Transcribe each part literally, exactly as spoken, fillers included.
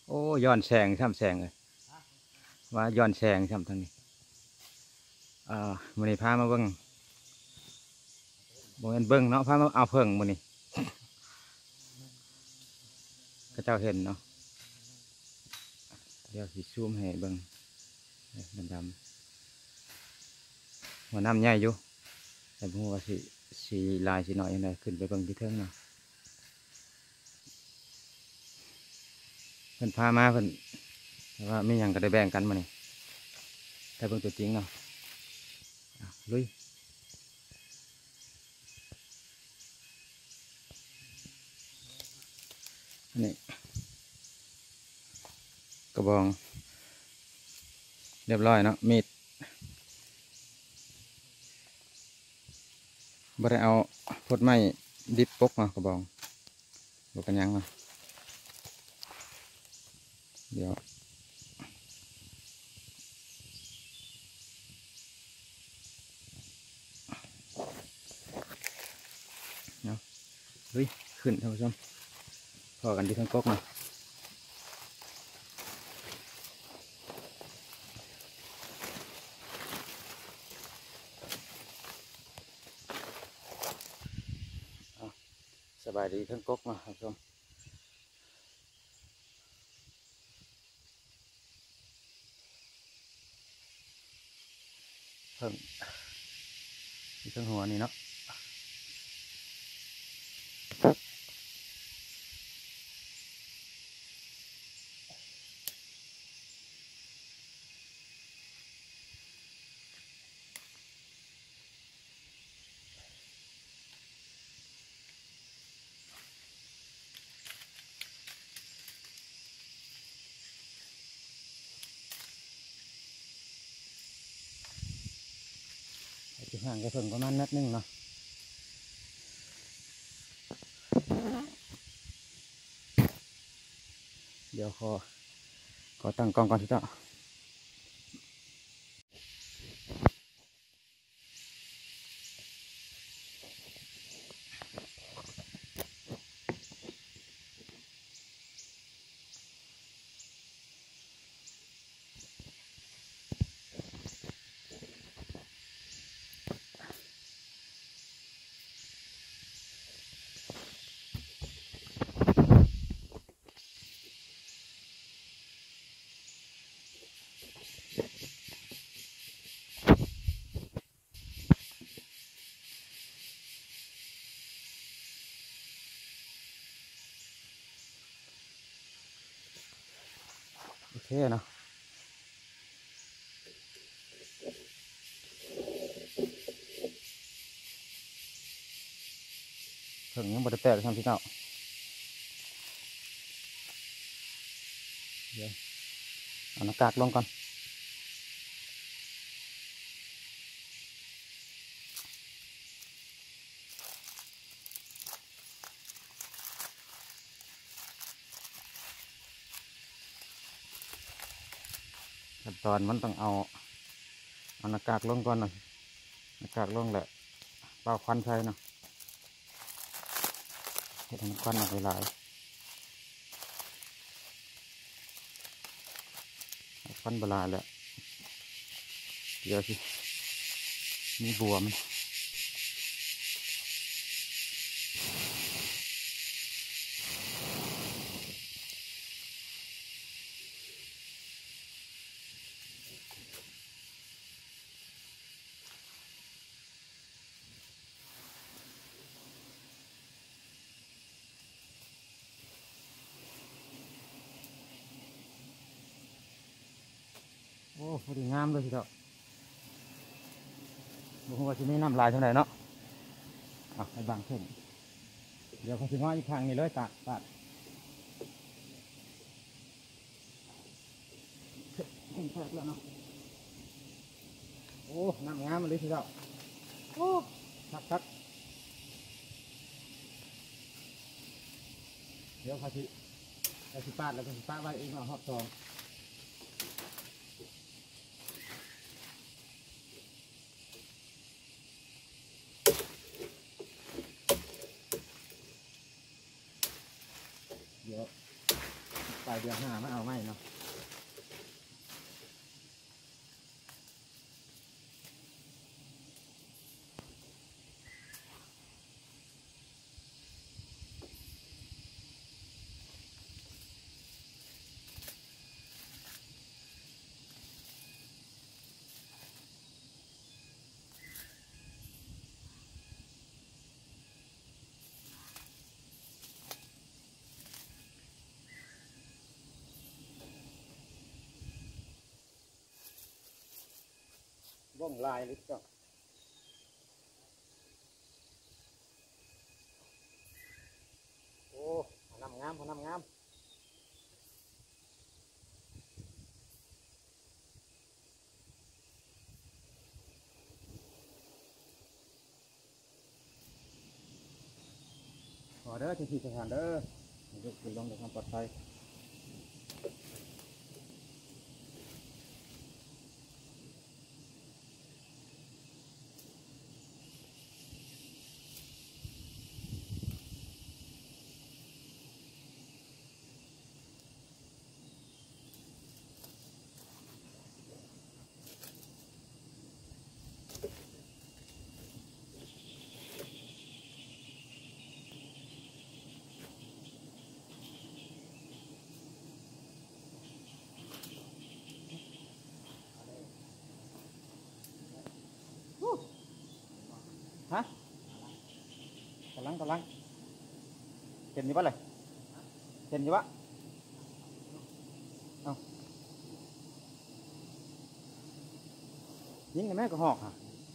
โอ้ย้อนแสงช่ำแสงเลยว่าย้อนแสงช่ำทางนี้อ่ามื้อนี้พามาเบิ่งบ่แม่นเบิ่งเนาะพามาเอาเพิ่งมื้อนี้ก็เจ้าเห็นเนาะเดี๋ยวสิซูมให้เบิ่งดำๆหัวน้ำใหญ่อยู่แต่บ่ฮู้ว่าสิสีลายสิน้อยยังไงขึ้นไปเบิ่งที่เทิงเนาะเพิ่นพามาเพิ่นว่ามีหยังก็ได้แบ่งกันมื้อนี้แต่เบิ่งตัวจริงเนาะลุยนี่กระบองเรียบร้อยเนาะมีดบ่ได้เอาพดไม้ดิบปกเนาะกระบองบ่เป็นหยังเนาะเดี๋ยวเนาะเฮ้ยขึ้นท่านผู้ชมพอกันที่ทั้งกกเนาะสบายดีทั้งกกเนาะท่านผู้ชมเพิ่งที่ทั้งหัวนี่เนาะที่ห่างก็เพิ่งประมาณนัดนึงเนาะเดี๋ยวขอขอตั้งกล้องก่อนทีเดียวโอเคเนาะเพิ่งยังบ่ได้แตกเลยครับพี่เจ้าเดี๋ยวเอาหน้ากากลงก่อนขั้นตอนมันต้องเอาเอาหน้ากากลงก่อนเนาะหน้ากากลงแหละเป่าควันใส่เนาะเห็นควันออกหลายควันบลาแหละเดี๋ยวสิมีบัวมันโอ้พอดีงามเลยทีเดียวบอกว่าที่นี่น้ำลายเท่าไหร่เนาะอ่ะไปบางขึ้นเดี๋ยวเขาจะง้ออีกทางนี้เลยตัดตัดเห็นแทกแล้วเนาะโอ้น้ำงามเลยทีเดียวโอ้ทักทักเดี๋ยวเขาจะเขาจะปาดแล้วก็จะปาดไว้เองเอาหอบซองเดี๋ยวไปเดือนห้ามาเอาไหมเนาะว่องลายเลยจ้ะโอ้พนำงามพนำงามขอเด้อที่ที่สถานเด้อยกขึ้นลงในความปลอดภัยฮะกำลังกำลังเห็นอยู่ปะเลยเห็นอยู่ปะเอายิงกันแม่ก็หอกฮะ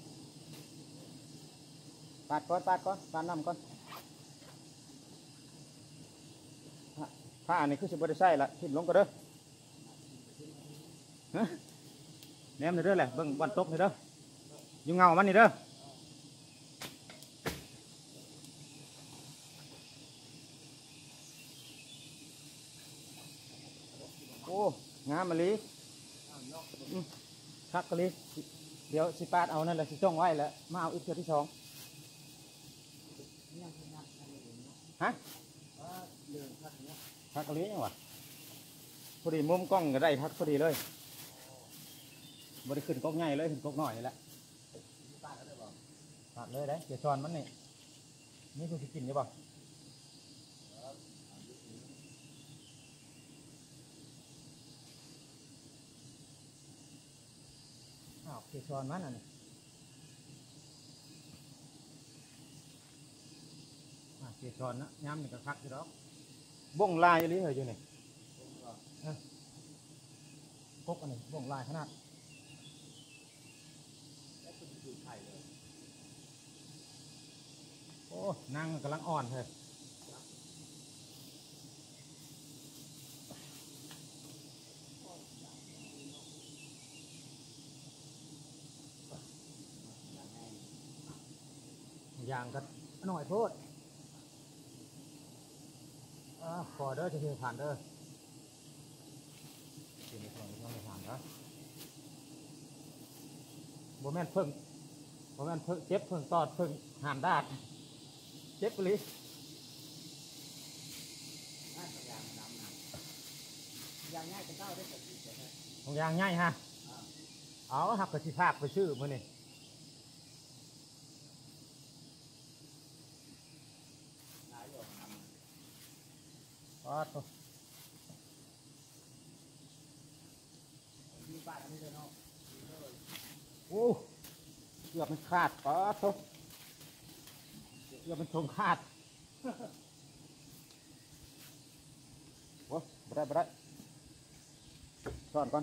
ปาดก้อนปาดก้อนปาดน้ำก้อนผ้าอันนี้คือสิบได้ใส่ละทิ้งลงก็เด้อฮะแนมนี่เด้อแหละเบิ่งวันตกนี่เด้ออยู่เงามันนี่เด้อโอ้งามมาลีคักกะลีเดี๋ยวสิปาดเอานั่นแหละสิจ้องไว้แล้วมาเอาอีกเทื่อที่สองฮะคักกะลียังวะพอดีมุมกล้องก็ได้ทักพอดีเลยบริขึ้นกกใหญ่เลยขึ้นกกหน่อยนี่แหละปาดเลยได้เดี๋ยวช้อนมันนี่นี่คุณจะกินหรือเปล่าอ้าวเดี๋ยวช้อนมันอ่ะนี่อ่ะเดี๋ยวช้อนนะย้ำนี่ก็คักอยู่ดอกบ่งลายอยู่นี่เหรออยู่นี่กกอันนี้บ่งลายขนาดโอ้นางกำลังอ่อนเลยอย่างกันหน่อยโทษอ่าขอเด้อจะเพียงผ่านเด้อเดี๋ยวนี้ขอไม่ต้องผ่านนะโบแมนเพิ่งโบแมนเพิ่งเจ็บเพิ่งตอดเพิ่งหามดาดเจ็บปลียางง่ายจะเก้าได้สักทีของยางง่ายฮะเอาหักกระชิภาคไปชื่อมันนี่อ๋อตัวโอ้เกือบมันขาดป๋อตัวเกือบมันทงขาดโอ้ไม่ได้ไม่ได้ซ่อนก่อน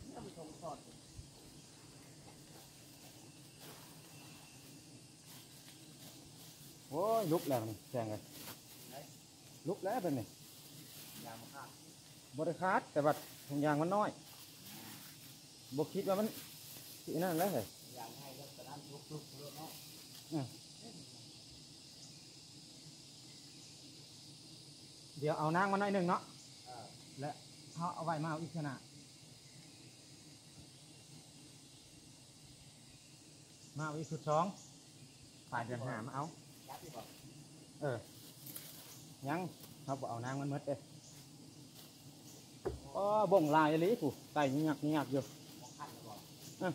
โอ้ยลุกแล้วนี่แซงเลยลุกแล้วเป็นนี่บริคาดแต่ว่าถุงยางมันน้อยบกคิดว่ามันที่นั่นแล้วเหรอเดี๋ยวเอานางมาหน่อยหนึ่งเนาะและเขาเอาไว้มาเอาอีกขนาดมาเอาอีกสุดสองฝ่ายเดือนหามาเอาเออยังเขาบอกเอานางมันมืดเลยอ๋อบ่งลายเลยผู้ไก่หยักหยักอยู่อ่ะ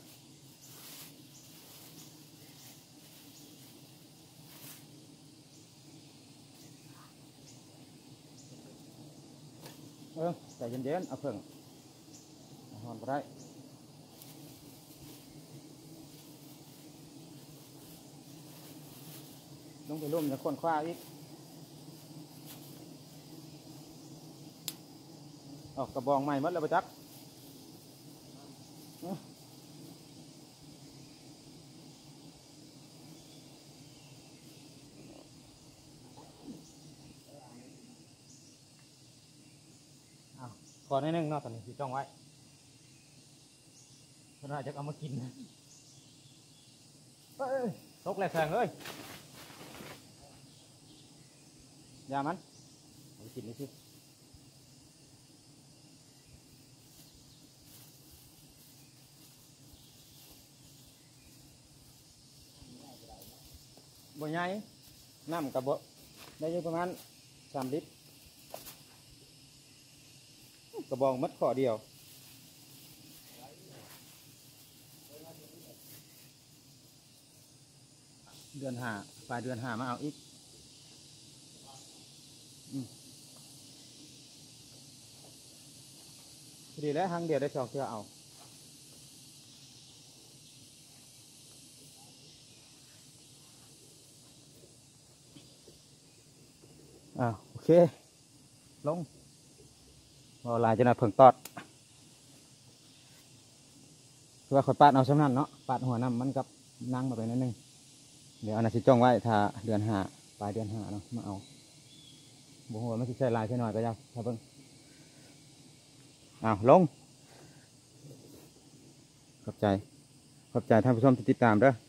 เออใจเย็นๆเอาเพิ่งหอนไปได้ลงไปร่วมจะค้นคว้าอีกออกกระบองใหม่หมดแล้วไปจักก่อนนิดนึงเนาะตอนนี้ที่จ้องไว้เพราะน่าจะเอามากินเอ้ยตกแหลกแสงเลยยามันเอาไปกินนี่สิบ่ใหญ่น้ำกับบ่ได้อยู่ประมาณสามลิตรกระบองมัดข้อเดียวเดือนห้าปลายเดือนห้ามาเอาอีกดีแล้วทางเดียวได้สองเทื่อเอาอ่าโอเคลงพอลายจะน่าเพิ่งตอดคือว่าขอปาดเอาสำนันเนาะปาดหัวน้ำมันกับนั่งมาไปนิดนึงเดี๋ยวอันนั้นสิจ้องไว้ถ้าเดือนห้าปลายเดือนห้าเนาะมาเอาบุหัวมันจะใช้ลายใช้หน่อยก็ยังถ้าเพิ่งอ้าวลงขอบใจขอบใจท่านผู้ชมที่ติดตามเด้อ